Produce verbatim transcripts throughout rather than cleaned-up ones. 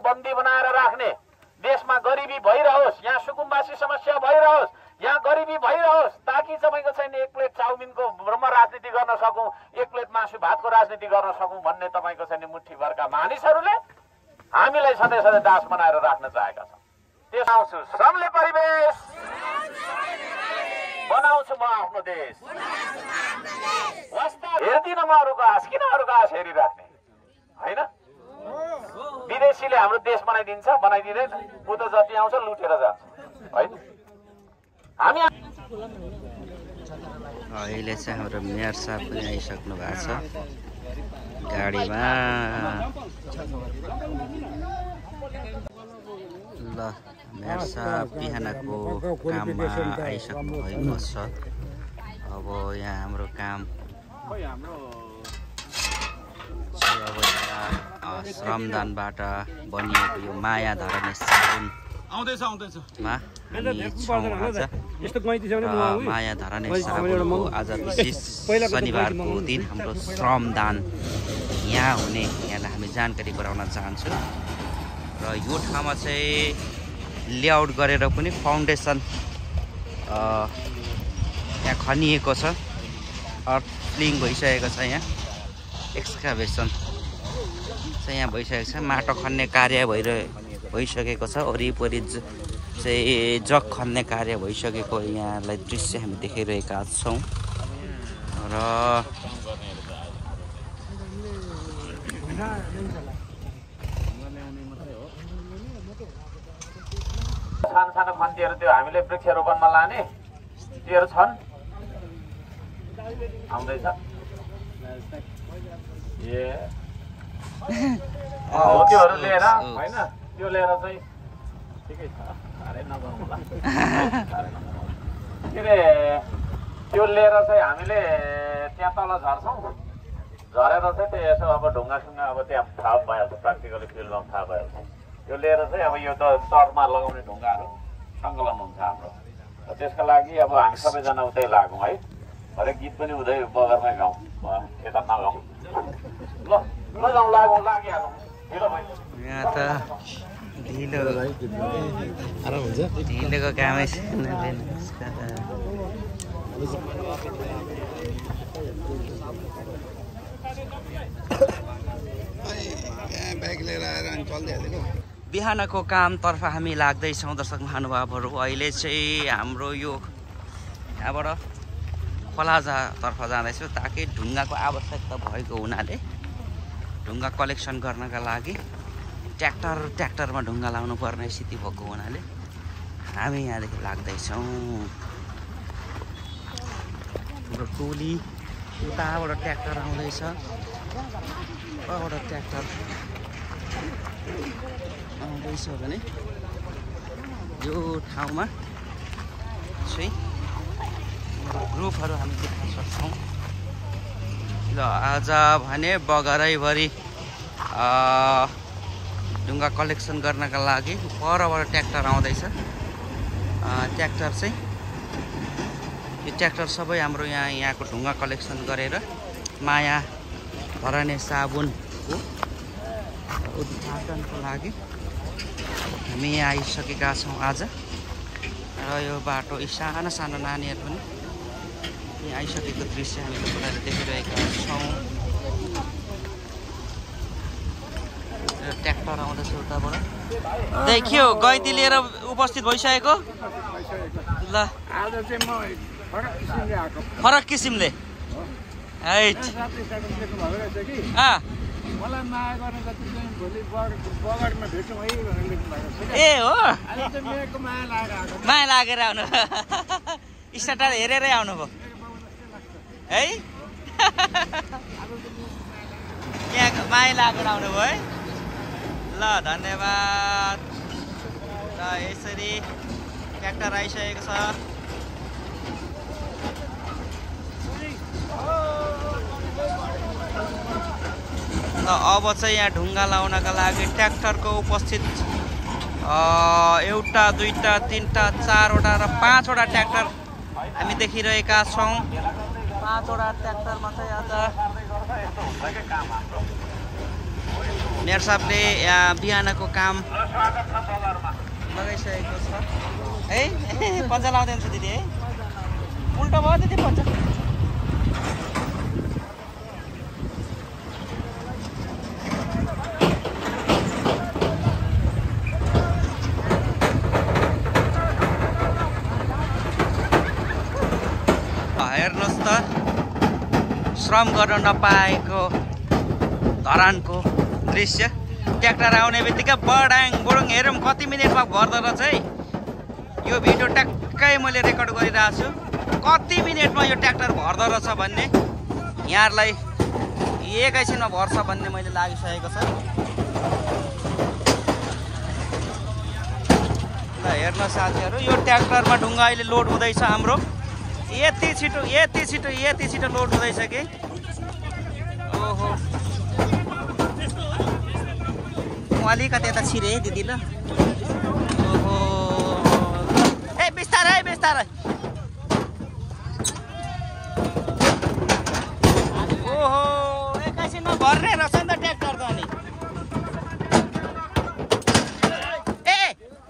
बन्दी बनाएर राख्ने, देशमा गरिबी भइरहोस्, यहाँ सुकुम्बासी समस्या भइरहोस्, यहाँ गरिबी भइरहोस्, ताकि तपाईँको चाहिँ एक प्लेट चाउमिनको ब्रह्म राजनीति गर्न सकौँ, एक प्लेट मासु भातको राजनीति गर्न सकौँ भन्ने तपाईँको चाहिँ मुठीभरका मानिसहरूले हामीलाई सधैँ सधैँ दास बनाएर राख्न चाहेका छन्। त्यस आउँछु श्रमले परिवेश बनाउँछु म आफ्नो देश। हेर्दिनँ म अरूको आश, किन अरूको आश हेरिराख्ने होइन? विदेशीले हाम्रो देश बनाइदिन्छ, बनाइदिँदैन, ऊ त जति आउँछ लुटेर जान्छ होइन। हामी अहिले चाहिँ हाम्रो मेयर साहब पनि आइसक्नु भएको छ गाडीमा। ल मेयर साहब बिहानको काममा आइसक्नु भएको छ। अब यहाँ हाम्रो काम अब श्रमदानबाट बनिएको यो माया धराउने साबुन आउँदैछ आउँदैछ मा हामी छौँ आज। माया धराउने साबुनको आज विशेष शनिबारको दिन हाम्रो श्रमदान यहाँ हुने यहाँलाई हामी जानकारी गराउन चाहन्छौँ। र यो ठाउँमा चाहिँ लेआउट गरेर पनि फाउन्डेसन यहाँ खनिएको छ, अर्थ फ्लिङ भइसकेको छ, यहाँ एक्सकाभेसन चाहिँ यहाँ भइसकेको छ, माटो खन्ने कार्य भइरह भइसकेको छ, वरिपरि चाहिँ जग खन्ने कार्य भइसकेको यहाँलाई दृश्य हामी देखाइरहेका छौँ। र सानो सानो खन्तीहरू त्यो हामीले वृक्षारोपणमा लाने त्योहरू छन्, आउँदैछ। ए हो त्योहरू लिएर होइन, त्यो लिएर चाहिँ ठिकै छ, साह्रै नगरौँ होला। के अरे त्यो लिएर चाहिँ हामीले त्यहाँ तल झर्छौँ, झरेर चाहिँ त्यो यसो अब ढुङ्गासुङ्गा अब त्यहाँ थाहा भइहाल्छ, प्र्याक्टिकली फिल्डमा थाहा भइहाल्छ। त्यो लिएर चाहिँ अब यो त चरमा लगाउने ढुङ्गाहरू सङ्कलन हुन्छ हाम्रो। त्यसका लागि अब हामी सबैजना उतै लागौँ है, हरेक गीत पनि उतै बगरमै गाउँ, यता नगाउँ। ल लगाउँ लागौँ लागिहालौँ ढिलो भयो। यहाँ त ढिलो ढिलोको कामै छैन। बिहानको कामतर्फ हामी लाग्दैछौँ दर्शक महानुभावहरू। अहिले चाहिँ हाम्रो यो यहाँबाट खोलाजातर्फ जाँदैछु, ताकि ढुङ्गाको आवश्यकता भएको हुनाले ढुङ्गा कलेक्सन गर्नका लागि ट्र्याक्टर ट्र्याक्टरमा ढुङ्गा लाउनु पर्ने स्थिति भएको हुनाले हामी यहाँदेखि लाग्दैछौँ। हाम्रो टोली उताबाट ट्र्याक्टर आउँदैछ, उताबाट ट्र्याक्टर आउँदैछ भने यो ठाउँमा चाहिँ ग्रुपहरू हामी देख्न सक्छौँ। ल आज भने बगरैभरि ढुङ्गा कलेक्सन गर्नका लागि परबाट ट्र्याक्टर आउँदैछ। ट्र्याक्टर चाहिँ यो ट्र्याक्टर सबै हाम्रो यहाँ यहाँको ढुङ्गा कलेक्सन गरेर माया धराउने साबुनको उद्घाटनको लागि हामी यहाँ आइसकेका छौँ आज। र यो बाटो यी सानो सानो नानीहरू पनि यहाँ आइसकेको दृश्य हामी तपाईँलाई देखिरहेका छौँ। ट्र्याक्टर आउँदैछ उताबाट, देखियो गैँती लिएर उपस्थित भइसकेको। ल आज चाहिँ म फरक किसिमले आएको, फरक किसिमले हैट मलाई माया गर्ने जति चाहिँ भोलि बगरमा भेटौँ है भनेर लेख्नु भएको छ। ए हो अहिले चाहिँ मेरोको माया लागेर आएको, माया लागेर आउनु स्टार्टर हेरेरै आउनुभयो है। यहाँ माया लागेर आउनुभयो है। ल धन्यवाद। र यसरी ट्र्याक्टर आइसकेको छ। र अब चाहिँ यहाँ ढुङ्गा लाउनका लागि ट्र्याक्टरको उपस्थित एउटा दुईवटा तिनवटा चारवटा र पाँचवटा ट्र्याक्टर हामी देखिरहेका छौँ। पाँचवटा ट्र्याक्टरमा चाहिँ आज मेयर साहबले यहाँ बिहानको काम लगाइसकेको छ है पन्जा लाउँदै हुन्छ दिदी है उल्टो भयो दिदी पन्जा हेर्नुहोस् त श्रम गर्न नपाएको धरानको दृश्य ट्र्याक्टर आउने बित्तिकै बडाङ बोडुङ हेरौँ कति मिनटमा भर्दो रहेछ है यो भिडियो ट्याक्कै मैले रेकर्ड गरिरहेको छु कति मिनटमा यो ट्र्याक्टर भर्दो रहेछ भन्ने यहाँहरूलाई एकैछिनमा भर्छ भन्ने मैले लागिसकेको छ ल हेर्न साथीहरू यो ट्र्याक्टरमा ढुङ्गा अहिले लोड हुँदैछ हाम्रो यति छिटो यति छिटो यति छिटो लोड हुँदैछ कि ओहो अलिकति यता छिरे है दिदी ल ओहो ए बिस्तारै बिस्तारै ओहो एकैछिनमा भर्ने रहेछ नि त ट्र्याक्टर त अनि ए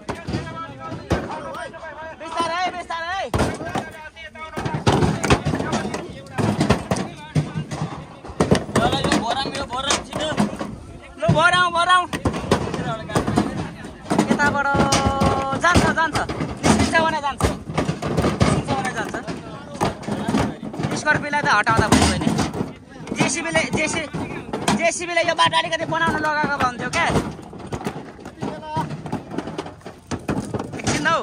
बिस्तारै बिस्तारै लु भराउँ भराउँ यताबाट जान्छ जान्छ निस्किन्छ भने जान्छ निस्किन्छ भने जान्छ स्कर्पियोलाई त हटाउँदा भयो नि जेसिबीले जेसी जेसिबीले यो बाटो अलिकति बनाउनु लगाएको भन्थ्यो क्या एकछिन हौ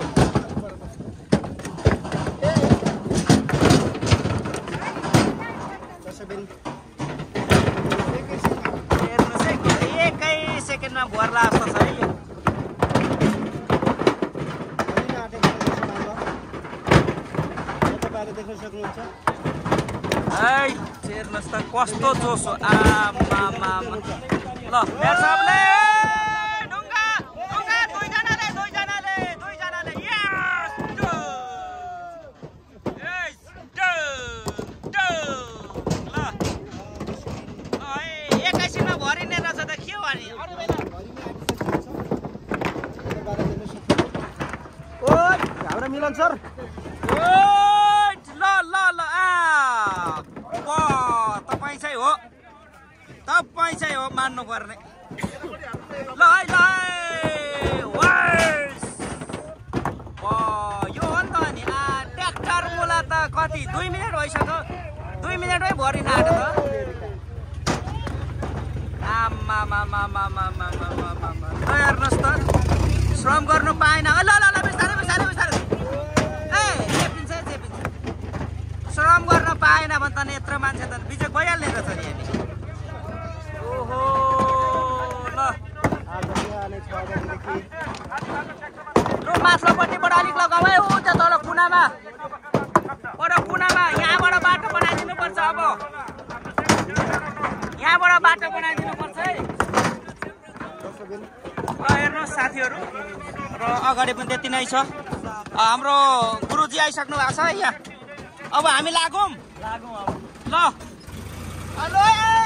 एकै सेकेन्डमा भर्ला जस्तो छ है यो हेर्नुहोस् त कस्तो जोस हो आमा ल मेयर साहबले ढुङ्गा ढुङ्गा दुईजनाले दुईजनाले दुईजनाले ल एकैछिनमा भरिने रहेछ त के हो अनि अरू बेला ओ हाम्रो मिलन सर ल ल ल आ तपाईँ चाहिँ हो तपाईँ चाहिँ हो मान्नु पर्ने ल है ल यो हो नि त अनि ट्र्याक्टर मुला त कति दुई मिनट भइसक्यो दुई मिनटमै भरिन आँट्यो त आमामामामामामामामा ल हेर्नुहोस् त श्रम गर्नु पाएन ल ल ल बिस्तारै बिस्तारै बिस्तारै ए चेपिन्छ चेपिन्छ श्रम गर्न पाएन भने त यत्रो मान्छे त बिजोग भइहाल्ने रहेछ नि हामी ओहो ल लु माथिल्लोपट्टिबाट अलिक लगाऊ है ऊ त्यो तल कुनामा पर कुनामा यहाँबाट बाटो बनाइदिनु पर्छ अब यहाँबाट बाटो बनाइदिनु पर्छ है ल हेर्नुहोस् साथीहरू र अगाडि पनि त्यति नै छ हाम्रो गुरुजी आइसक्नु भएको छ है यहाँ अब हामी लागौँ ल हेलो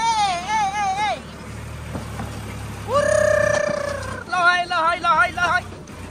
ल है ल है ल है ल है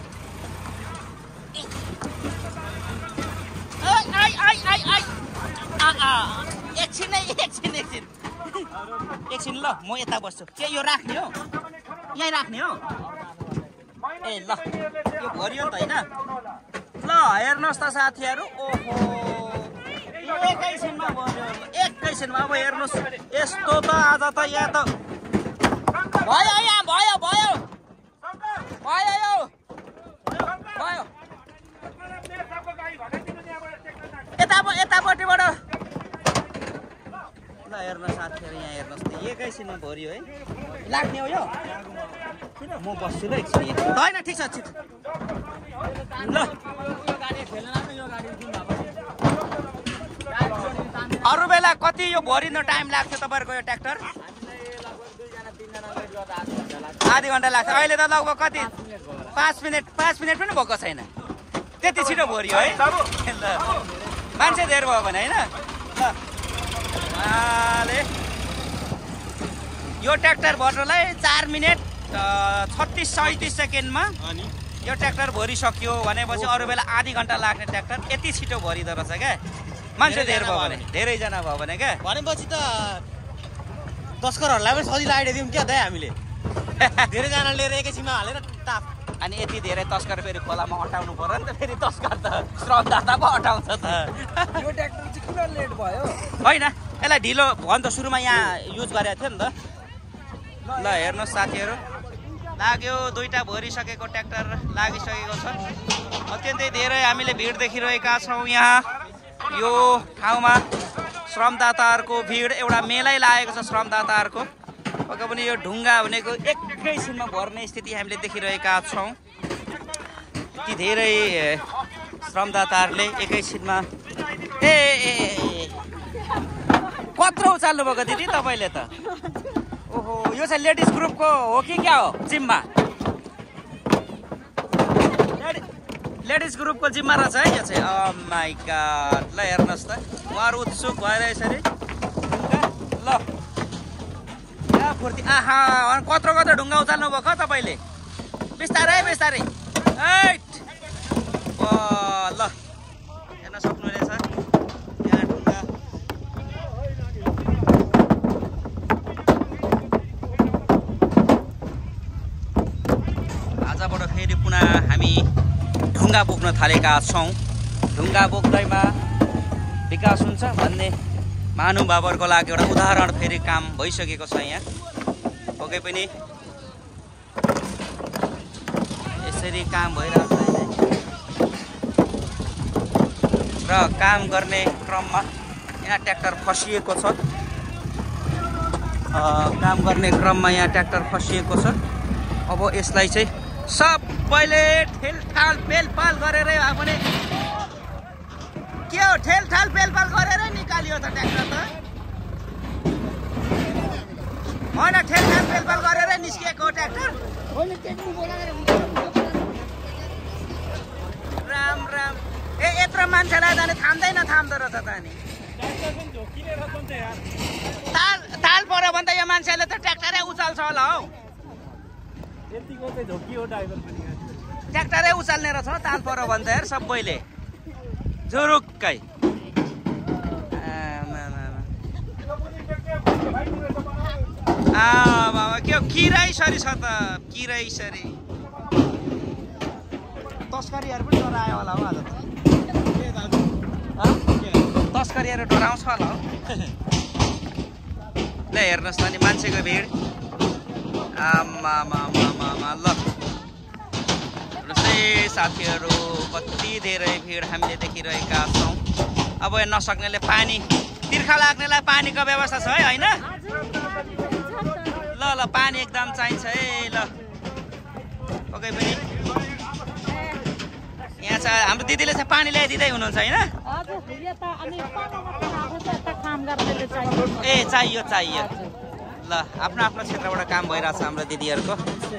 एकछिन है एकछिन एकछिन एकछिन ल म यता बस्छु के यो राख्ने हो यहीँ राख्ने हो ए ल यो भरियो नि त होइन ल हेर्नुहोस् त साथीहरू ओहो एकैछिनमा भर्यो एकैछिनमा अब हेर्नुहोस् यस्तो त आज त यहाँ त भयो यहाँ भयो भयो भयो यो भयो यता यतापट्टिबाट ल हेर्नुहोस् साथीहरू यहाँ हेर्नुहोस् त एकैछिनमा भरियो है लाग्ने हो यो किन म बस्छु ल एकछिन होइन ठिक छ ठिक ल अरू बेला कति यो भरिन टाइम लाग्छ तपाईँहरूको यो ट्र्याक्टर आधी घन्टा लाग्छ अहिले त लगभग कति पाँच मिनट पाँच मिनट पनि भएको छैन त्यति छिटो भरियो है ल मान्छे धेर भयो भने होइन ल यो ट्र्याक्टर भर्नलाई चार मिनट छत्तिस सैतिस सेकेन्डमा यो ट्र्याक्टर भरिसक्यो भनेपछि अरू बेला आधी घन्टा लाग्ने ट्र्याक्टर यति छिटो भरिँदो रहेछ क्या मान्छे धेरै भयो भने धेरैजना भयो भने क्या भनेपछि त तस्करहरूलाई पनि सजिलो आइडिया दिउँ क्या दाइ हामीले धेरैजना लिएर एकैछिनमा हालेर टाप अनि यति धेरै तस्कर फेरि खोलामा अटाउनु पर्यो नि त फेरि तस्कर त श्रमदाता पो अटाउँछ त यो ट्र्याक्टर चाहिँ किन लेट भयो होइन यसलाई ढिलो भन् त सुरुमा यहाँ युज गरेको थियो नि त ल हेर्नुहोस् साथीहरू लाग्यो दुईवटा भरिसकेको ट्र्याक्टर लागिसकेको छ अत्यन्तै धेरै हामीले भिड देखिरहेका छौँ यहाँ यो ठाउँमा श्रमदाताहरूको भिड एउटा मेलै लागेको छ श्रमदाताहरूको पक्का पनि यो ढुङ्गा भनेको एकैछिनमा भर्ने स्थिति हामीले देखिरहेका छौँ ती धेरै श्रमदाताहरूले एकैछिनमा ए कत्रो उचाल्नु भएको दिदी तपाईँले त ओहो यो चाहिँ लेडिज ग्रुपको हो कि क्या हो जिम्मा लेडिज ग्रुपको जिम्मा रहेछ है यो चाहिँ ओ माइ गॉड ल हेर्नुहोस् त उहाँहरू उत्सुक भइरहेछ अरे ल फुर्ती आहा कत्रो कत्रो ढुङ्गा उचाल्नु भएको तपाईँले बिस्तारै बिस्तारै ल हेर्न सक्नु रहेछ यहाँ ढुङ्गा आजबाट फेरि पुनः हामी ढुङ्गा बोक्न थालेका छौँ ढुङ्गा बोक्दैमा विकास हुन्छ भन्ने महानुभावहरूको लागि एउटा उदाहरण फेरि काम भइसकेको छ यहाँ पक्कै पनि यसरी काम भइरहेको छ र काम गर्ने क्रममा यहाँ ट्र्याक्टर फसिएको छ काम गर्ने क्रममा यहाँ ट्र्याक्टर फसिएको छ अब यसलाई चाहिँ सबैले ठेलठाल पेलपाल गरेरै भए पनि के हो ठेलठाल पेलपाल गरेरै निकालियो त ट्र्याक्टर त होइन ठेलठाल पेलपाल गरेरै निस्किएको ट्र्याक्टर राम राम ए यत्रो मान्छेलाई जाने थाम्दैन थाम्दो रहेछ त नि ताल ताल पऱ्यो भने त यो मान्छेले त ट्र्याक्टरै उचाल्छ होला हौ ट्र्याक्टरै उचाल्ने रहेछ ताल पऱ्यो भने त हेर सबैले जुरुक्कै बाबा के हो किरै सरी छ त किरै सरी तस्करीहरू पनि डरायो होला हौ आज तस्करीहरू डराउँछ होला हौ ल हेर्नुहोस् त नि मान्छेको भिड आमा ल साथीहरू कति धेरै भिड हामीले देखिरहेका छौँ अब नसक्नेले पानी तिर्खा लाग्नेलाई पानीको व्यवस्था छ है होइन ल ल पानी एकदम चाहिन्छ है ल पक्कै पनि यहाँ चाहिँ हाम्रो दिदीले चाहिँ पानी ल्याइदिँदै हुनुहुन्छ होइन ए चाहियो चाहियो ल आफ्नो आफ्नो क्षेत्रबाट काम भइरहेछ हाम्रो दिदीहरूको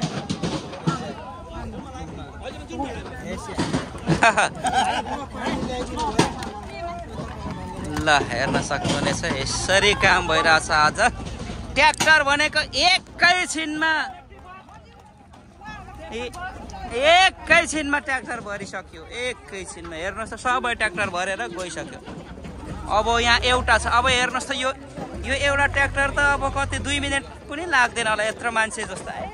ल हेर्न सक्नुहुनेछ यसरी काम भइरहेछ आज ट्र्याक्टर भनेको एकैछिनमा एकैछिनमा ट्र्याक्टर भरिसक्यो एकैछिनमा हेर्नुहोस् त सबै ट्र्याक्टर भरेर गइसक्यो अब यहाँ एउटा छ अब हेर्नुहोस् त यो यो एउटा ट्र्याक्टर त अब कति दुई मिनट पनि लाग्दैन होला यत्रो मान्छे जस्तो आयो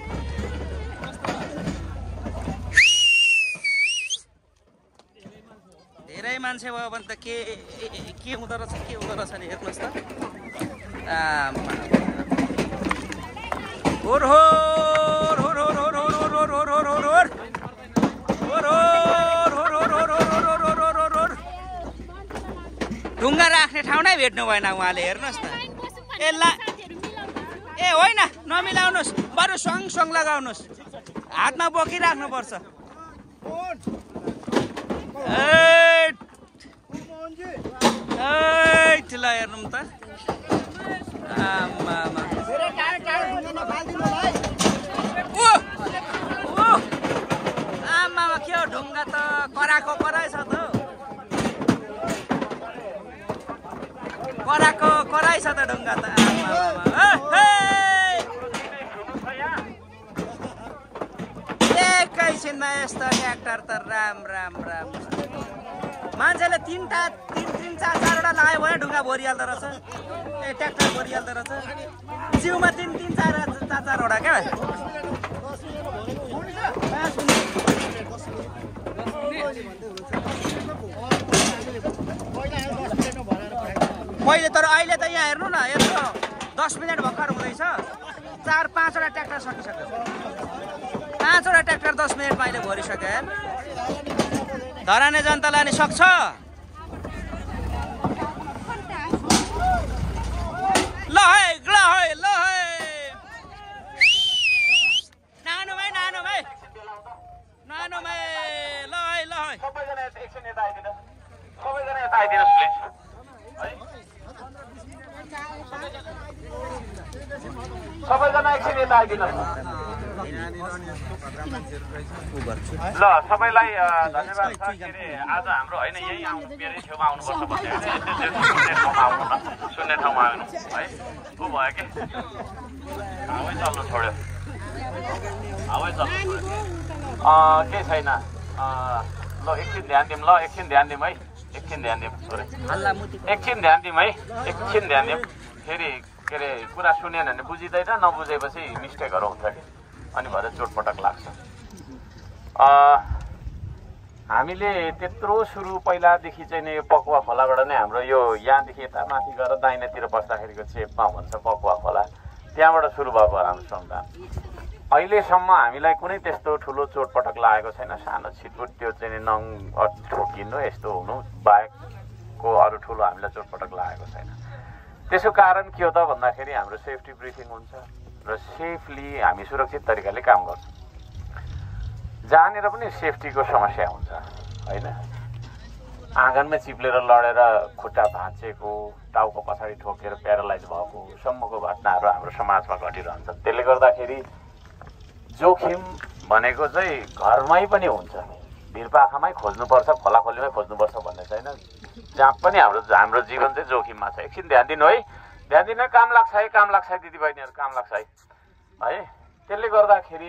धेरै मान्छे भयो भने त के के हुँदो रहेछ के हुँदो रहेछ नि हेर्नुहोस् त ढुङ्गा राख्ने ठाउँ नै भेट्नु भएन उहाँले हेर्नुहोस् त ए ला ए होइन नमिलाउनुहोस् बरु सङ सङ लगाउनुहोस् हातमा बोकिराख्नुपर्छ ल हेर्नु त आमा आमामा के हो ढुङ्गा त कराको कराइ छ त कराको कराइ छ त ढुङ्गा त आमा एकछिनमा यस्तो ट्र्याक्टर त राम राम राम मान्छेले तिनवटा तिन तिन चार चारवटा लगायो भने ढुङ्गा भरिहाल्दो रहेछ ए ट्र्याक्टर भरिहाल्दो रहेछ जिउमा तिन तिन चार चार चारवटा क्या पहिले तर अहिले त यहाँ हेर्नु न यत्रो दस मिनट भर्खर हुँदैछ चार पाँचवटा ट्र्याक्टर सकिसक्यो पाँचवटा ट्र्याक्टर दस मिनटमा अहिले भरिसक्यो हेर धराने जनतालाई नि सक्छ ल है ल है ल है नानो भाइ नानो भाइ नानो भाइ ल है ल है सबैजना एकछिन यता आइदिनुहोस् सबैजना यता आइदिनुहोस् प्लिज सबैजना एकछिन यता आइदिनुहोस् ल सबैलाई धन्यवाद छ के अरे आज हाम्रो होइन यही आउनु मेरै छेउमा आउनुपर्छ भन्ने होइन सुन्ने ठाउँमा आउनु न सुन्ने ठाउँमा आउनु है ऊ भयो कि हावै चल्नु छोड्यो हावै चल्नु छोड्यो केही छैन ल एकछिन ध्यान दिउँ ल एकछिन ध्यान दिउँ है एकछिन ध्यान दिउँ एकछिन ध्यान दिउँ है एकछिन ध्यान दिउँ फेरि के अरे कुरा सुनेन भने बुझिँदैन नबुझेपछि मिस्टेकहरू हुन्छ कि अनि भएर चोटपटक लाग्छ हामीले त्यत्रो सुरु पहिलादेखि चाहिँ नि यो पकुवा खोलाबाट नै हाम्रो यो यहाँदेखि यता माथि गएर दाहिनेतिर बस्दाखेरिको चेपमा भन्छ पकुवा खोला त्यहाँबाट सुरु भएको हाम्रो श्रमदान अहिलेसम्म हामीलाई कुनै त्यस्तो ठुलो चोटपटक लागेको छैन सानो छिटपुट त्यो चाहिँ नङ ठोकिनु यस्तो हुनु बाहेकको अरू ठुलो हामीलाई चोटपटक लागेको छैन त्यसको कारण के हो त भन्दाखेरि हाम्रो सेफ्टी ब्रिफिङ हुन्छ र सेफली हामी सुरक्षित तरिकाले काम गर्छौँ जहाँनिर पनि सेफ्टीको समस्या हुन्छ होइन आँगनमै चिप्लेर लडेर खुट्टा भाँचेको टाउको पछाडि ठोकेर प्यारालाइज भएको सम्मको घटनाहरू हाम्रो समाजमा घटिरहन्छ त्यसले गर्दाखेरि जोखिम भनेको चाहिँ घरमै पनि हुन्छ भिरपाखामै खोज्नुपर्छ खोलाखोलीमै खोज्नुपर्छ भन्ने छैन जहाँ पनि हाम्रो हाम्रो जीवन चाहिँ जोखिममा छ एकछिन ध्यान दिनु है ध्यान दिनु काम लाग्छ है काम लाग्छ है दिदीबहिनीहरू काम लाग्छ है है त्यसले गर्दाखेरि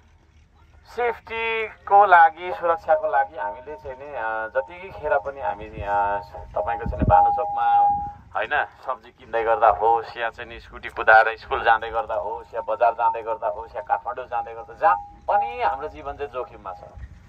सेफ्टीको लागि सुरक्षाको लागि हामीले चाहिँ नि जतिखेर पनि हामी तपाईँको चाहिँ भानुचोकमा होइन सब्जी किन्दै गर्दा होस् या चाहिँ नि स्कुटी कुदाएर स्कुल जाँदै गर्दा होस् या बजार जाँदै गर्दा होस् या काठमाडौँ जाँदै गर्दा जहाँ पनि हाम्रो जीवन चाहिँ जोखिममा छ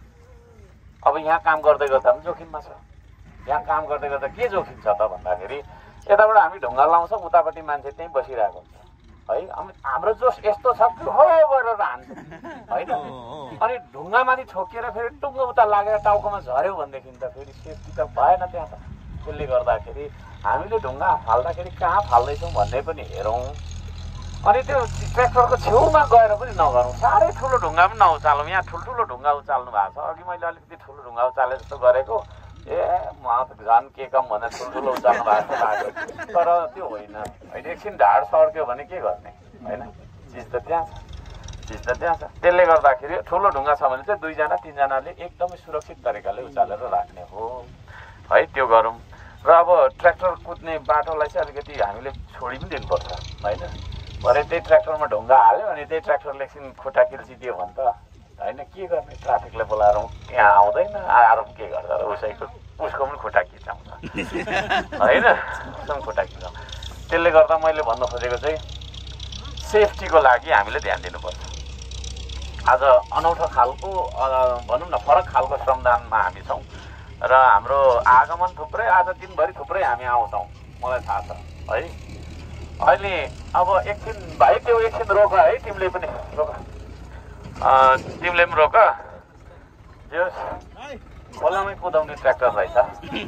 अब यहाँ काम गर्दै गर्दा पनि जोखिममा छ यहाँ काम गर्दै गर्दा के जोखिम छ त भन्दाखेरि यताबाट हामी ढुङ्गा लाउँछौँ उतापट्टि मान्छे त्यहीँ बसिरहेको हुन्छ है अनि हाम्रो जोस यस्तो छ कि हो गरेर हान्छ होइन अनि ढुङ्गामाथि ठोकिएर फेरि टुङ्गो उता लागेर टाउकोमा झऱ्यो भनेदेखि त फेरि सेफ्टी त भएन त्यहाँ त त्यसले गर्दाखेरि हामीले ढुङ्गा फाल्दाखेरि कहाँ फाल्दैछौँ भन्ने पनि हेरौँ अनि त्यो ट्र्याक्टरको छेउमा गएर पनि नगरौँ साह्रै ठुलो ढुङ्गा पनि नउचालौँ यहाँ ठुल्ठुलो ढुङ्गा उचाल्नु भएको छ अघि मैले अलिकति ठुलो ढुङ्गा उचाले जस्तो गरेको ए म त झन् के कम भनेर ठुल्ठुलो उचाल्नु भएको जस्तो लाग्यो तर त्यो होइन होइन एकछिन ढाड सर्क्यो भने के गर्ने होइन चिज त त्यहाँ छ चिज त त्यहाँ छ त्यसले गर्दाखेरि ठुलो ढुङ्गा छ भने चाहिँ दुईजना तिनजनाले एकदमै सुरक्षित तरिकाले उचालेर राख्ने हो है त्यो गरौँ र अब ट्र्याक्टर कुद्ने बाटोलाई चाहिँ अलिकति हामीले छोडी पनि दिनुपर्छ होइन भरे त्यही ट्र्याक्टरमा ढुङ्गा हाल्यो अनि त्यही ट्र्याक्टरले एकछिन खुट्टा किल्चिदियो भने त होइन के गर्ने ट्राफिकलाई बोलाएर यहाँ आउँदैन आएर पनि के गर्दा उसैको उसको पनि खुट्टा खिचाउँछ होइन उसको पनि खुट्टा खिचाउँछ त्यसले गर्दा मैले भन्नु खोजेको चाहिँ सेफ्टीको लागि हामीले ध्यान दिनुपर्छ आज अनौठो खालको भनौँ न फरक खालको श्रमदानमा हामी छौँ र हाम्रो आगमन थुप्रै आज दिनभरि थुप्रै हामी आउँछौँ मलाई थाहा छ है अहिले अब एकछिन भाइ त्यो एकछिन रोक है तिमीले पनि रोक तिमीले पनि रोक जो खोलामै कुदाउने ट्र्याक्टर रहेछ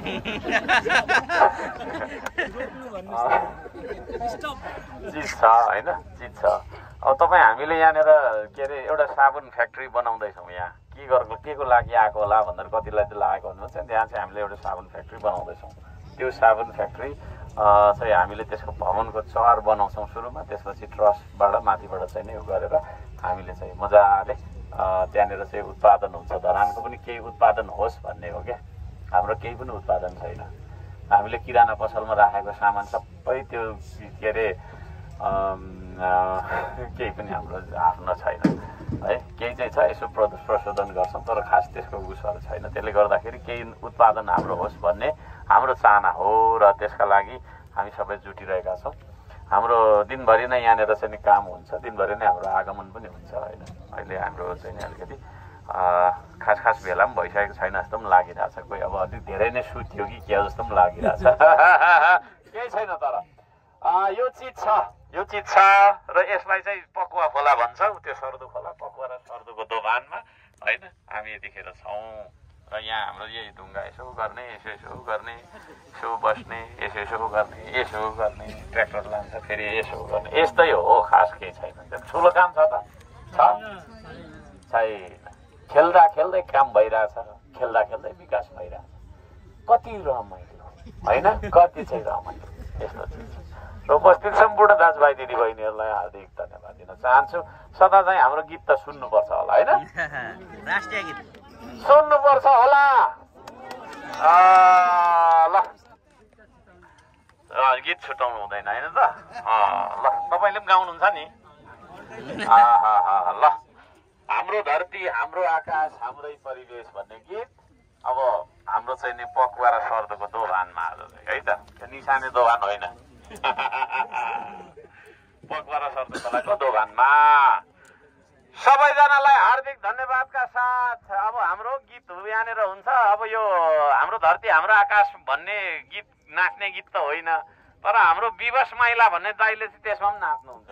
चिज छ होइन चिज छ अब तपाईँ हामीले यहाँनिर के अरे एउटा साबुन फ्याक्ट्री बनाउँदैछौँ यहाँ के गरेको के को लागि आएको होला भनेर कतिलाई चाहिँ लागेको हुनुहुन्छ त्यहाँ चाहिँ हामीले एउटा साबुन फ्याक्ट्री बनाउँदैछौँ त्यो साबुन फ्याक्ट्री चाहिँ हामीले त्यसको भवनको चर बनाउँछौँ सुरुमा त्यसपछि ट्रस्टबाट माथिबाट चाहिँ नै गरेर हामीले चाहिँ मजाले त्यहाँनिर चाहिँ उत्पादन हुन्छ धरानको पनि केही उत्पादन होस् भन्ने हो क्या हाम्रो केही पनि उत्पादन छैन हामीले किराना पसलमा राखेको सामान सबै त्यो के अरे केही पनि हाम्रो आफ्नो छैन है। केही चाहिँ छ, यसो प्रदूष प्रशोधन गर्छौँ, तर खास त्यसको उसहरू छैन। त्यसले गर्दाखेरि केही उत्पादन हाम्रो होस् भन्ने हाम्रो चाहना हो र त्यसका लागि हामी सबै जुटिरहेका छौँ। हाम्रो दिनभरि नै यहाँनिर चाहिँ नि काम हुन्छ, दिनभरि नै हाम्रो आगमन पनि हुन्छ होइन। अहिले हाम्रो चाहिँ नि अलिकति खास खास भेला पनि भइसकेको छैन जस्तो पनि लागिरहेछ। कोही अब अलिक धेरै नै सुत्यो कि के जस्तो पनि लागिरहेछ। केही छैन, तर यो चिज छ, यो चिज छ र यसलाई चाहिँ पकुवा खोला भन्छ। त्यो सर्दु खोला, पकुवा र सर्दुको दोभानमा होइन हामी यतिखेर छौँ। र यहाँ हाम्रो यही ढुङ्गा यसो गर्ने, यसो यसो गर्ने, यसो बस्ने, यसो यसो गर्ने, यसो गर्ने, ट्र्याक्टर लान्छ फेरि यसो गर्ने, यस्तै हो। खास केही छैन। ठुलो काम छ त छ छैन। खेल्दा खेल्दै काम भइरहेछ, खेल्दा खेल्दै विकास भइरहेछ। कति रमाइलो होइन, कति चाहिँ रमाइलो यस्तो चिज। र उपस्थित सम्पूर्ण दाजुभाइ दिदीबहिनीहरूलाई हार्दिक धन्यवाद दिन चाहन्छु। सदा चाहिँ हाम्रो गीत त सुन्नुपर्छ होला होइन, राष्ट्रिय गीत सुन्नुपर्छ होला। ल गीत छुट्याउनु हुँदैन होइन त। ल तपाईँले पनि गाउनुहुन्छ नि। ल हाम्रो धरती, हाम्रो आकाश, हाम्रै परिवेश भन्ने गीत अब हाम्रो चाहिँ नि पकुवा र सर्दको दोभानमा आज है त। त्यो निशाने दोभान होइन, पकुवा र सर्दको दोभानमा सबैजनालाई हार्दिक धन्यवादका साथ अब हाम्रो गीत यहाँनिर हुन्छ। अब यो हाम्रो धरती हाम्रो आकाश भन्ने गीत नाच्ने गीत त होइन, तर हाम्रो विवश महिला भन्ने दाइले चाहिँ त्यसमा पनि नाच्नुहुन्छ।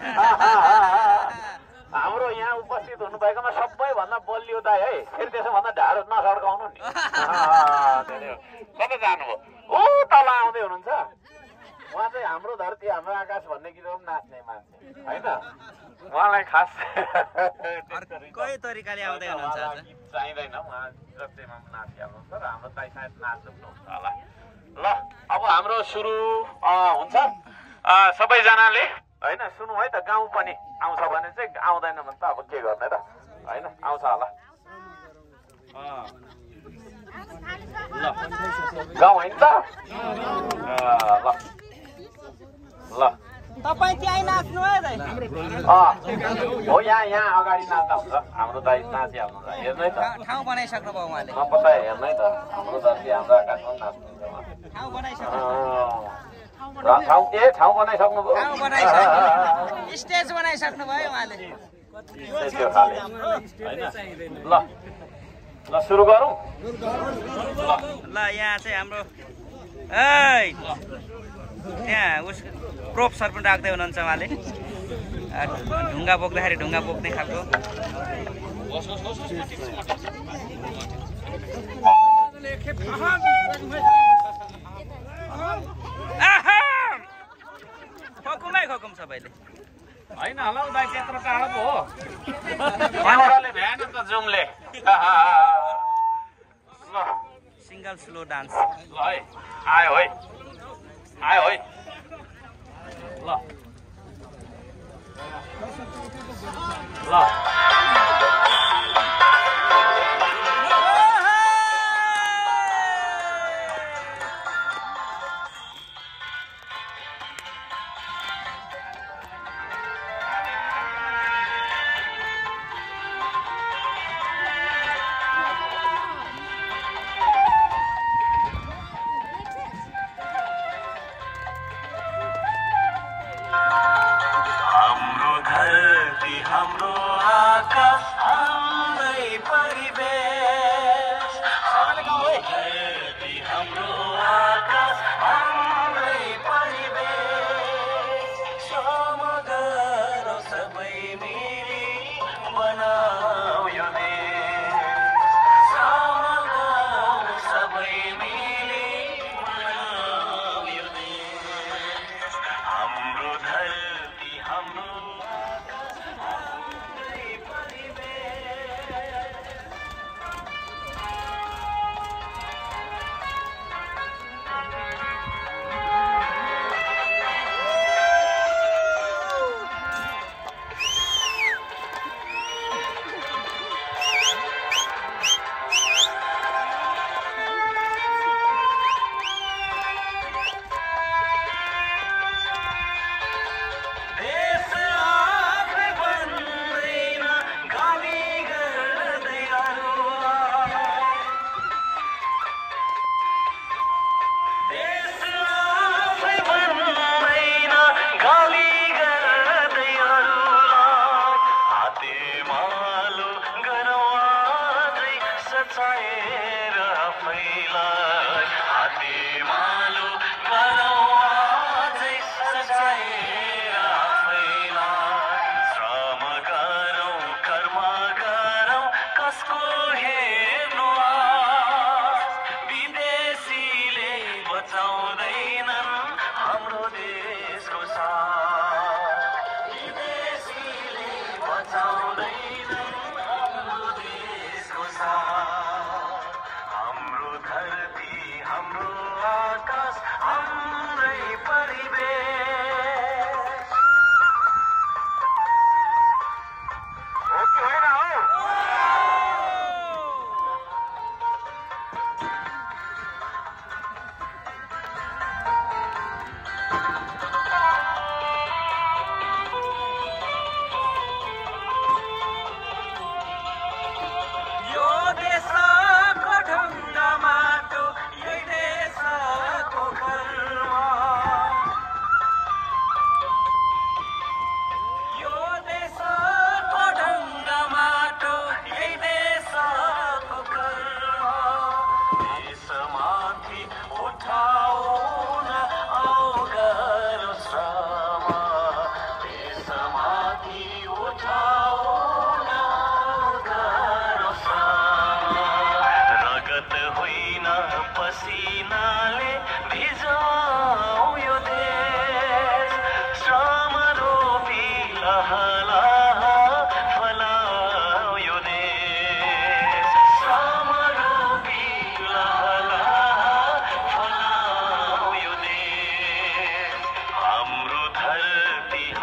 हाम्रो यहाँ उपस्थित हुनुभएकोमा सबैभन्दा बलियो दाइ है, फेरि त्यसोभन्दा ढाडो नसड्काउनु नि। कता जानुभयो? ऊ तल आउँदै हुनुहुन्छ। उहाँ चाहिँ हाम्रो धरती हाम्रो आकाश भन्ने गीत पनि नाच्ने मान्छे होइन। उहाँलाई खास कोही तरिकाले आउँदै हुनुहुन्छ, चाहिँदैन। उहाँ जस्तैमा पनि नाचिहाल्नुहुन्छ र हाम्रो दाइ सायद नाच्नु पनि हुन्छ होला। ल अब हाम्रो सुरु हुन्छ। सबैजनाले होइन सुनौ है त। गाउँ पनि आउँछ भने चाहिँ आउँदैन भने त अब के गर्ने त होइन, आउँछ होला। ल गाउँ होइन त। ल ल तपाईँ त्यहीँ नाच्नु है दाइ। हो यहाँ यहाँ अगाडि नाच्दा हुन्छ। हाम्रो दाइ नाचिहाल्नु हुन्छ। हेर्नै त ठाउँ बनाइसक्नु भयो उहाँले। नपत्ता हेर्नै त हाम्रो धरती हाम्रो आकाशमा नाच्नुहुन्छ उहाँ। ठाउँ बनाइसक्नु ठाउँ ए ठाउँ बनाइसक्नु भयो। ठाउँ बनाइसक्नु स्टेज बनाइसक्नु भयो उहाँले। त्यो खाले होइन। ल ल सुरु गरौँ। ल यहाँ चाहिँ हाम्रो ए त्यहाँ उस प्रोप्सहरू पनि राख्दै हुनुहुन्छ उहाँले। ढुङ्गा बोक्दाखेरि ढुङ्गा बोक्ने खालको। खकुमै खकुम सबैले होइन होला दाइ त्यत्रो टाढो पो हो। क्यामेराले भ्याएन त जुमले। ल सिङ्गल स्लो डान्स। ल है आयो है आयो है। ल ल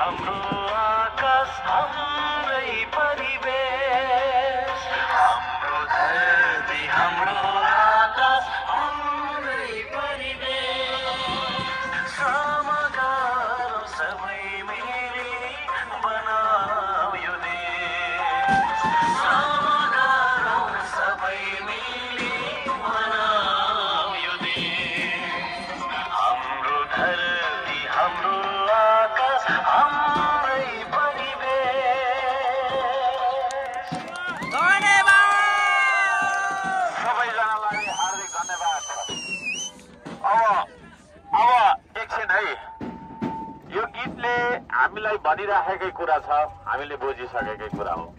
हाम्रो आकाश हाम्रै परिवेश हाम्रो धरती हाम्रो आकाश हाम्रै परिवेश समाधान सबै मिली बनाऊ यो देश समाधान सबै मिली बनाऊ यो देश हाम्रो धरती हाम्रो आकाश हाम्रै परिवेश सबैजनालाई हार्दिक धन्यवाद। अब अब एकछिन है, यो गीतले हामीलाई भनिराखेकै कुरा छ, हामीले बुझिसकेकै कुरा हो।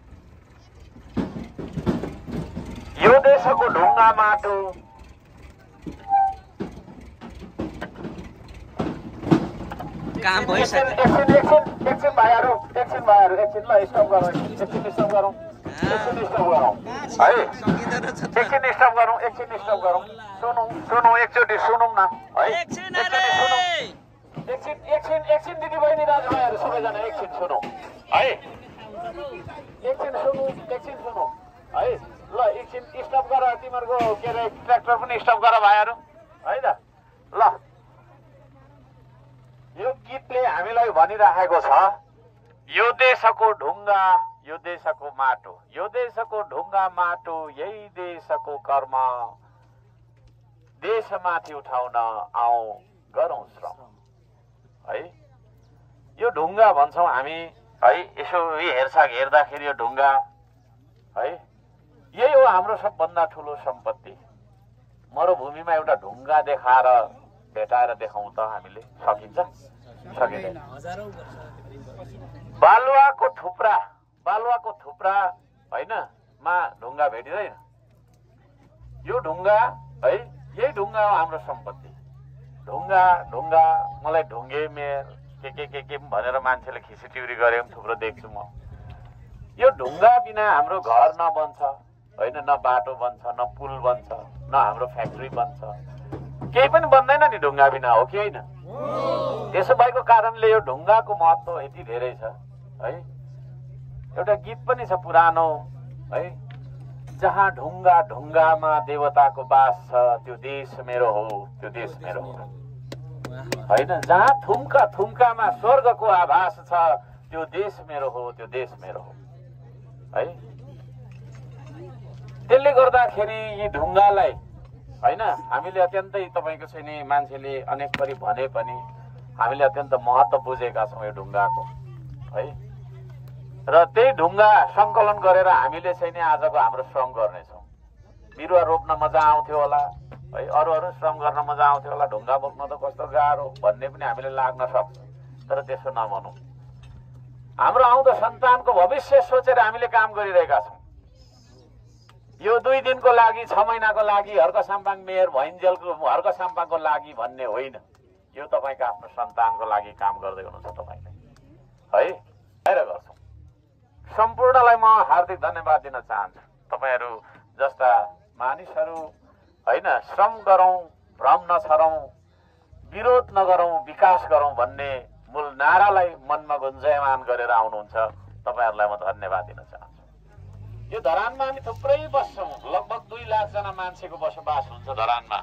यो देशको ढुङ्गा माटो काम भइसक्यो। एकछिन एकछिन एकछिन भाइहरू एकछिन भाइहरू एकछिन ल स्टप गरौँ, एकछिन स्टप गरौँ, एकछिन स्टप गरौँ है, एकछिन स्टप गरौँ, एकछिन स्टप गरौँ। सुनौँ सुनौँ एकचोटि सुनौँ न है, एकचोटि सुनौँ, एकछिन एकछिन एकछिन दिदी बहिनी दाजुभाइहरू सबैजना एकछिन सुनौँ है, एकछिन सुनौँ, एकछिन सुनौँ है। ल एकछिन स्टप गर, तिमीहरूको के अरे ट्र्याक्टर पनि स्टप गर भाइहरू है त। ल यो गीतले हामीलाई भनिराखेको छ, यो देशको ढुङ्गा यो देशको माटो, यो देशको ढुङ्गा माटो यही देशको कर्म, देशमाथि उठाउन आऊ गरौँ श्रम है। यो ढुङ्गा भन्छौँ हामी है, यसो हेरसाग हेर्दाखेरि यो ढुङ्गा है, यही हो हाम्रो सबभन्दा ठुलो सम्पत्ति। मरुभूमिमा एउटा ढुङ्गा देखाएर भेटाएर देखाउँ त हामीले सकिन्छ? सकिँदैन। बालुवाको थुप्रा बालुवाको थुप्रा होइन मा ढुङ्गा भेटिँदैन। यो ढुङ्गा है, यही ढुङ्गा हो हाम्रो सम्पत्ति। ढुङ्गा ढुङ्गा मलाई ढुङ्गे मेयर के के के के भनेर मान्छेले खिसिटिउरी गरे पनि थुप्रो देख्छु म। यो ढुङ्गा बिना हाम्रो घर नबन्छ होइन, न बाटो बन्छ, न पुल बन्छ, न हाम्रो फ्याक्ट्री बन्छ, केही पनि बन्दैन नि ढुङ्गा बिना, हो कि होइन? त्यसो भएको कारणले यो ढुङ्गाको महत्त्व यति धेरै छ है। एउटा गीत पनि छ पुरानो है, जहाँ ढुङ्गा ढुङ्गामा देवताको बास छ, त्यो देश मेरो हो, त्यो देश मेरो हो होइन। जहाँ थुम्का थुम्कामा स्वर्गको आभास छ, त्यो देश मेरो हो, त्यो देश मेरो हो है। त्यसले गर्दाखेरि यी ढुङ्गालाई होइन हामीले अत्यन्तै तपाईँको चाहिँ नि मान्छेले अनेक परि भने पनि हामीले अत्यन्त महत्त्व बुझेका छौँ यो ढुङ्गाको है। र त्यही ढुङ्गा सङ्कलन गरेर हामीले चाहिँ नि आजको हाम्रो श्रम गर्नेछौँ। बिरुवा रोप्न मजा आउँथ्यो होला है, अरू अरू श्रम गर्न मजा आउँथ्यो होला, ढुङ्गा बोक्न त कस्तो गाह्रो भन्ने पनि हामीले लाग्न सक्छ। तर त्यसो नभनौँ, हाम्रो आउँदो सन्तानको भविष्य सोचेर हामीले काम गरिरहेका छौँ। यो दुई दिनको लागि, छ महिनाको लागि, हर्क साम्पाङ मेयर भइन्जेलको हर्क साम्पाङको लागि भन्ने होइन, यो तपाईँको आफ्नो सन्तानको लागि काम गर्दै हुनुहुन्छ तपाईँले है। आएर गर्छौँ। सम्पूर्णलाई म हार्दिक धन्यवाद दिन चाहन्छु। तपाईँहरू जस्ता मानिसहरू होइन, श्रम गरौँ, भ्रम नछरौँ, विरोध नगरौँ, विकास गरौँ भन्ने मूल नारालाई मनमा गुन्जयमान गरेर आउनुहुन्छ। तपाईँहरूलाई म धन्यवाद दिन चाहन्छु। यो धरानमा हामी थुप्रै बस्छौँ, लगभग दुई लाखजना मान्छेको बसोबास हुन्छ धरानमा।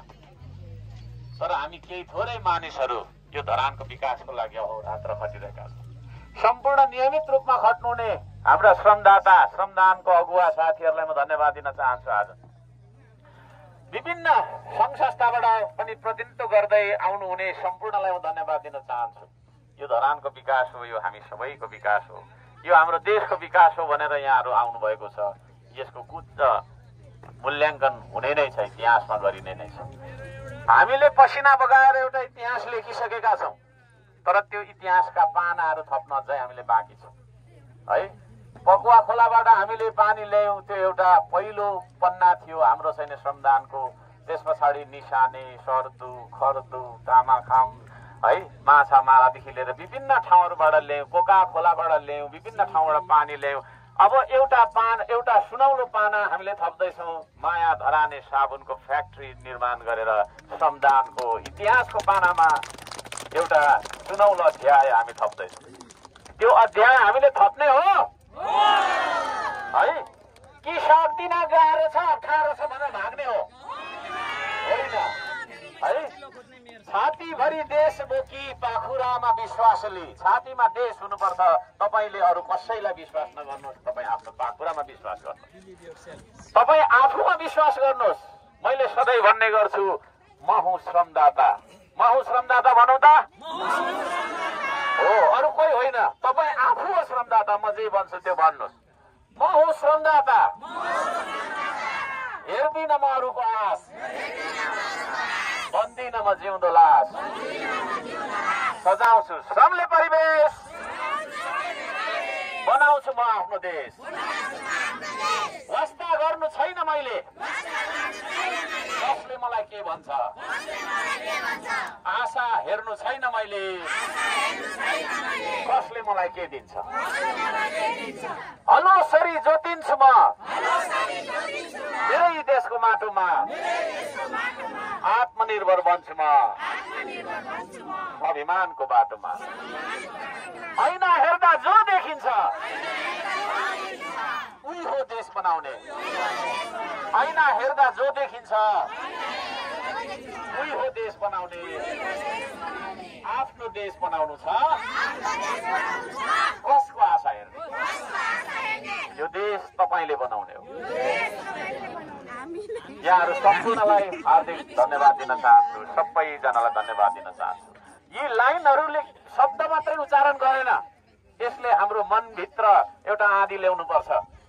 तर हामी केही थोरै मानिसहरू यो धरानको विकासको लागि अहोरात्र खटिरहेका छौँ। सम्पूर्ण नियमित रूपमा खट्नुहुने हाम्रा श्रमदाता, श्रमदानको अगुवा साथीहरूलाई म धन्यवाद दिन चाहन्छु। आज विभिन्न सङ्घ संस्थाबाट पनि प्रतिनिधित्व गर्दै आउनुहुने सम्पूर्णलाई म धन्यवाद दिन चाहन्छु। यो धरानको विकास हो, यो हामी सबैको विकास हो, यो हाम्रो देशको विकास हो भनेर यहाँहरू आउनुभएको छ। यसको उच्च मूल्याङ्कन हुने नै छ, इतिहासमा गरिने नै छ। हामीले पसिना बगाएर एउटा इतिहास लेखिसकेका छौँ, तर त्यो इतिहासका पानाहरू थप्न चाहिँ हामीले बाँकी छौँ है। पकुवा खोलाबाट हामीले पानी ल्यायौँ, त्यो एउटा पहिलो पन्ना थियो हाम्रो चाहिँ श्रमदानको। त्यस पछाडि निशाने, सर्दु, खर्दु, तामाखाम है, माछा मारादेखि लिएर विभिन्न ठाउँहरूबाट ल्यायौँ, कोका खोलाबाट ल्यायौँ, विभिन्न ठाउँबाट पानी ल्यायौँ। अब एउटा पान एउटा सुनौलो पाना हामीले थप्दैछौँ, माया धराने साबुनको फ्याक्ट्री निर्माण गरेर श्रमदानको इतिहासको पानामा एउटा सुनौलो अध्याय हामी थप्दैछौँ। त्यो अध्याय हामीले थप्ने हो है कि सक्दिन गाह्रो छ अप्ठ्यारो छ भनेर भाग्ने हो होइन है छातीभरि देश बोकी पाखुरामा विश्वासले छातीमा देश हुनुपर्छ तपाईँले अरू कसैलाई विश्वास नगर्नुहोस् तपाईँ आफ्नो पाखुरामा विश्वास गर्नुहोस् तपाईँ आफूमा विश्वास गर्नुहोस् मैले सधैँ भन्ने गर्छु म हुँ श्रमदाता म हुँ श्रमदाता भनौँ त हो अरू कोही होइन तपाईँ आफू हो श्रमदाता म जे भन्छु त्यो भन्नुहोस् म हुँ श्रमदाता हेर्दिन म अरूको आश बन्दिन म जिउँदो लास सजाउँछु श्रमले परिवेश बनाउँछु म आफ्नो देश वास्ता गर्नु छैन मैले कसले मलाई के भन्छ आशा हेर्नु छैन मैले कसले मलाई के दिन्छ हलोसरी जोतिन्छु म मेरै देशको माटोमा आत्मनिर्भर बन्छु म अभिमानको बाटोमा ऐना हेर्दा जो देखिन्छ उही हो देश बनाउने ऐना हेर्दा जो देखिन्छ उही हो देश बनाउने आफ्नो देश बनाउनु छ कसको आशा हेर्ने यो देश तपाईँले बनाउने हो यहाँहरू सम्पूर्णलाई हार्दिक धन्यवाद दिन चाहन्छु सबैजनालाई धन्यवाद दिन चाहन्छु यी लाइनहरूले शब्द मात्रै उच्चारण गरेन यसले हाम्रो मनभित्र एउटा आँधी ल्याउनु पर्छ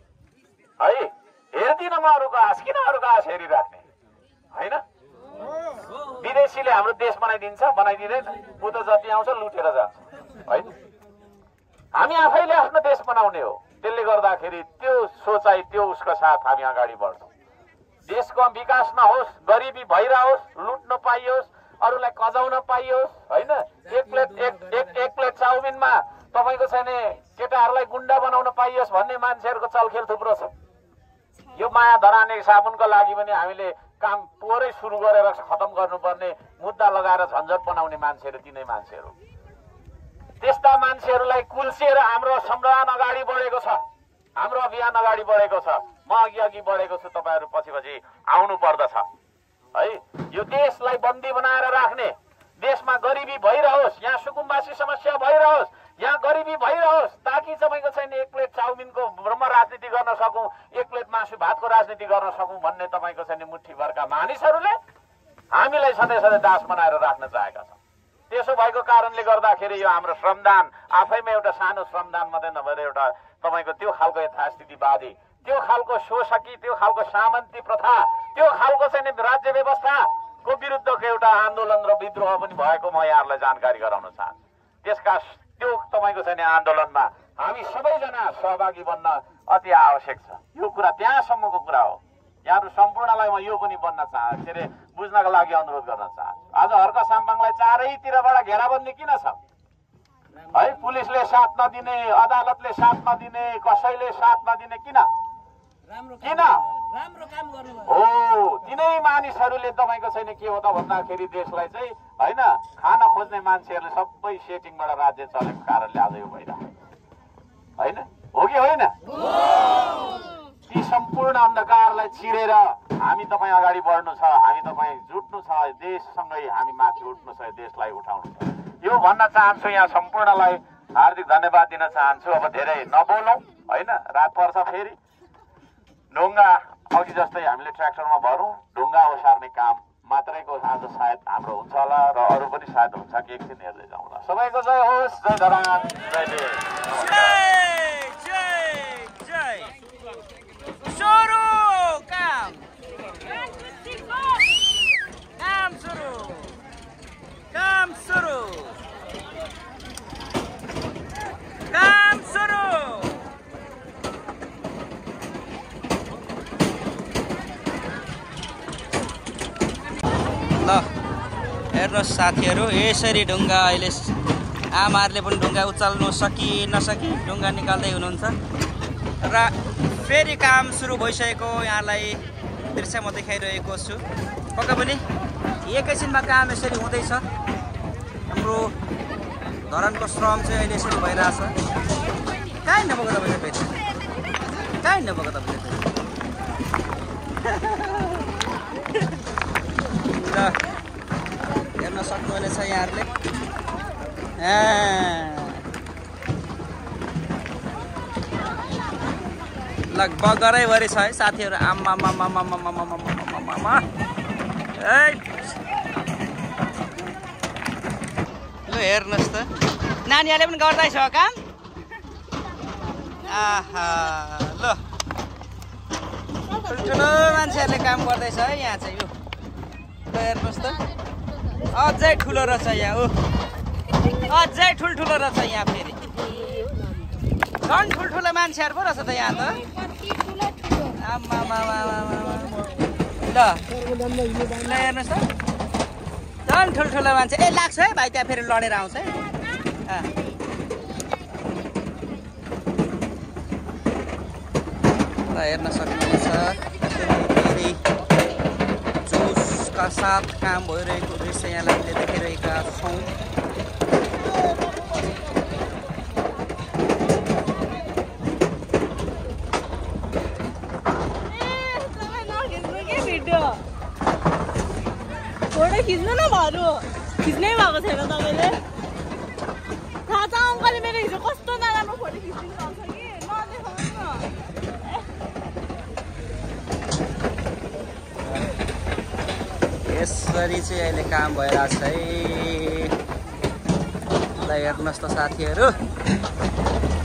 है हेर्दिन म अरूको आश किन अरूको आश हेरिराख्ने होइन विदेशीले हाम्रो देश बनाइदिन्छ बनाइदिँदैन ऊ त जति आउँछ लुटेर जान्छ है हामी आफैले आफ्नो देश बनाउने हो त्यसले गर्दाखेरि त्यो सोचाइ त्यो उसको साथ हामी अगाडि बढ्छौँ देशको विकास नहोस् गरिबी भइरहोस् लुट्न पाइयोस् अरूलाई कजाउन पाइयोस् होइन एक प्लेट एक एक एक प्लेट चाउमिनमा तपाईँको छैन केटाहरूलाई गुन्डा बनाउन पाइयोस् भन्ने मान्छेहरूको चलखेल थुप्रो छ यो माया धराने साबुनको लागि पनि हामीले काम पोरै सुरु गरेर खतम गर्नुपर्ने मुद्दा लगाएर झन्झट बनाउने मान्छेहरू तिनै मान्छेहरू त्यस्ता मान्छेहरूलाई कुल्सिएर हाम्रो संविधान अगाडि बढेको छ हाम्रो अभियान अगाडि बढेको छ म अघि अघि बढेको छु तपाईँहरू पछि पछि आउनु पर्दछ है यो देशलाई बन्दी बनाएर राख्ने देशमा गरिबी भइरहोस् यहाँ सुकुम्बासी समस्या भइरहोस् यहाँ गरिबी भइरहोस् ताकि तपाईँको छैन एक प्लेट चाउमिनको ब्रह्म राजनीति गर्न सकौँ एक प्लेट मासु भातको राजनीति गर्न सकौँ भन्ने तपाईँको छैन मुठीभरका मानिसहरूले हामीलाई सधैँ सधैँ दास बनाएर राख्न चाहेका छन् त्यसो भएको कारणले गर्दाखेरि यो हाम्रो श्रमदान आफैमा एउटा सानो श्रमदान मात्रै नभएर एउटा तपाईँको त्यो खालको यथास्थितिवादी त्यो खालको शोषकी त्यो खालको सामन्ती प्रथा त्यो खालको चाहिँ राज्य व्यवस्थाको विरुद्धको एउटा आन्दोलन र विद्रोह पनि भएको म यहाँहरूलाई जानकारी गराउन चाहन्छु त्यसका त्यो तपाईँको चाहिँ आन्दोलनमा हामी सबैजना सहभागी बन्न अति आवश्यक छ यो कुरा त्यहाँसम्मको कुरा हो यहाँहरू सम्पूर्णलाई म यो पनि बन्न चाहन्छु के अरे बुझ्नको लागि अनुरोध गर्न चाहन्छु आज हर्क साम्पाङलाई चारैतिरबाट घेराबन्दी किन छ है पुलिसले साथ नदिने अदालतले साथ नदिने कसैले साथ नदिने किन किन हो तिनै मानिसहरूले तपाईँको छैन के हो त भन्दाखेरि देशलाई चाहिँ होइन खान खोज्ने मान्छेहरूले सबै सेटिङबाट राज्य चलेको कारणले आज यो भइरहेको होइन हो कि होइन ती सम्पूर्ण अन्धकारलाई चिरेर हामी तपाईँ अगाडि बढ्नु छ हामी तपाईँ जुट्नु छ देशसँगै हामी माथि उठ्नु छ देशलाई उठाउनु छ यो भन्न चाहन्छु यहाँ सम्पूर्णलाई हार्दिक धन्यवाद दिन चाहन्छु अब धेरै नबोलौँ होइन रात पर्छ फेरि ढुङ्गा अघि जस्तै हामीले ट्र्याक्टरमा भरौँ ढुङ्गा ओसार्ने काम मात्रैको आज सायद हाम्रो हुन्छ होला र अरू पनि सायद हुन्छ कि एकछिन हेर्दै जाउँ होला सबैको जय होस् जय धरान जय देश सुरु काम काम सुरु काम सुरु काम सुरु ल हेर्नुहोस् साथीहरू यसरी ढुङ्गा अहिले आमाहरूले पनि ढुङ्गा उचाल्नु सकि नसकि ढुङ्गा निकाल्दै हुनुहुन्छ र फेरि काम सुरु भइसकेको यहाँलाई दृश्य म देखाइरहेको छु पक्का पनि एकैछिनमा काम यसरी हुँदैछ हाम्रो धरानको श्रम चाहिँ अहिले यसरी भइरहेछ। कहाँ नभएको तपाईँले फेरि कहाँ नभएको तपाईँले फेरि ल हेर्न सक्नुहुनेछ यहाँहरूले। लगभग गरैभरि छ है साथीहरू। आम्मा ल हेर्नुहोस् त नानीहरूले पनि गर्दैछ काम। आहा ल ठुल्ठुलो मान्छेहरूले काम गर्दैछ है यहाँ चाहिँ। यो ल हेर्नुहोस् त अझै ठुलो रहेछ यहाँ। ऊ अझै ठुल्ठुलो रहेछ यहाँ फेरि। झन् ठुल्ठुलो मान्छेहरू पो रहेछ त यहाँ त। आम्मा ल ल हेर्नुहोस् त झन् ठुल्ठुलो मान्छे। ए लाग्छ है भाइ त्यहाँ फेरि लडेर आउँछ है। ल हेर्न सक्नुहुन्छ फेरि जोसका साथ काम भइरहेको दृश्य यहाँलाई हामीले देखिरहेका छौँ। फोटो खिच्नु न भरू खिच्नै भएको छैन तपाईँले। थाहा छ अङ्कलले मेरो हिजो कस्तो नराम्रो फोटो खिचिदिनु आउँछ कि नदेखाउनु न। यसरी चाहिँ अहिले काम भइरहेछ है। ल हेर्नुहोस् त साथीहरू